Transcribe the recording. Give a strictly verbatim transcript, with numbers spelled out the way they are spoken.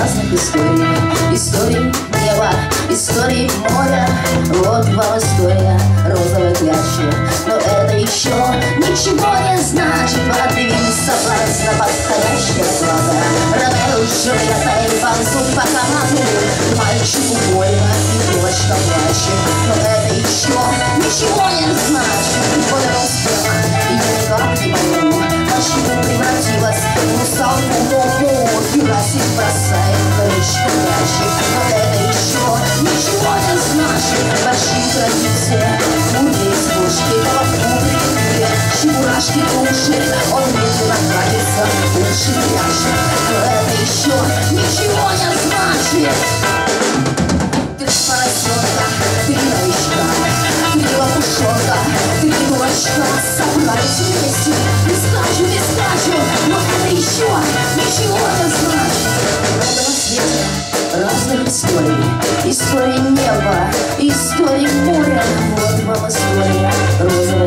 разных историй. Истории неба, истории моря. Вот вам история розовой клячи. Но это еще ничего не значит. Подвинься соблазна подходящая слава. Ромео и Джульетта и ползут по команду. Мальчику больно и девочка плачет. Но это еще ничего не значит. Вот это успех, и я никак не пойму, почему превратилась в русалку Момо. Юрасик бросает речку прячет. Но это еще ничего не значит. Большие традиции, мудрые служки, колокольные две, чебурашки души. Он медленно катится, уши прячет. Но это еще ничего не значит. Три поросенка, три новичка, три лопушонка, три дурачка собрались вместе и скачут, и скачут. Но это еще ничего не значит. В этом свете разных историй. Истории неба, истории моря. Вот вам история розовой